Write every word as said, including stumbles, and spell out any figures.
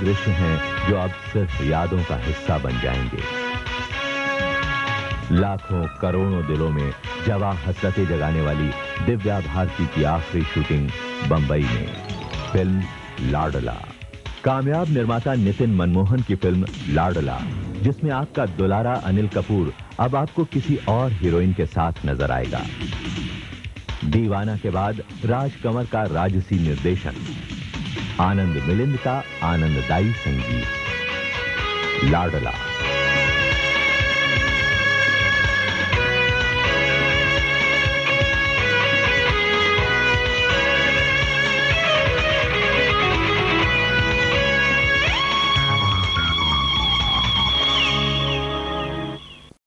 दृश्य हैं जो अब सिर्फ यादों का हिस्सा बन जाएंगे। लाखों करोड़ों दिलों में जवा हसरतें जगाने वाली दिव्या भारती की आखिरी शूटिंग बंबई में। फिल्म लाडला। कामयाब निर्माता नितिन मनमोहन की फिल्म लाडला, जिसमें आपका दुलारा अनिल कपूर अब आपको किसी और हीरोइन के साथ नजर आएगा। दीवाना के बाद राज कंवर का राजसी निर्देशन, आनंद मिलिंद का आनंददायी संगीत। लाडला।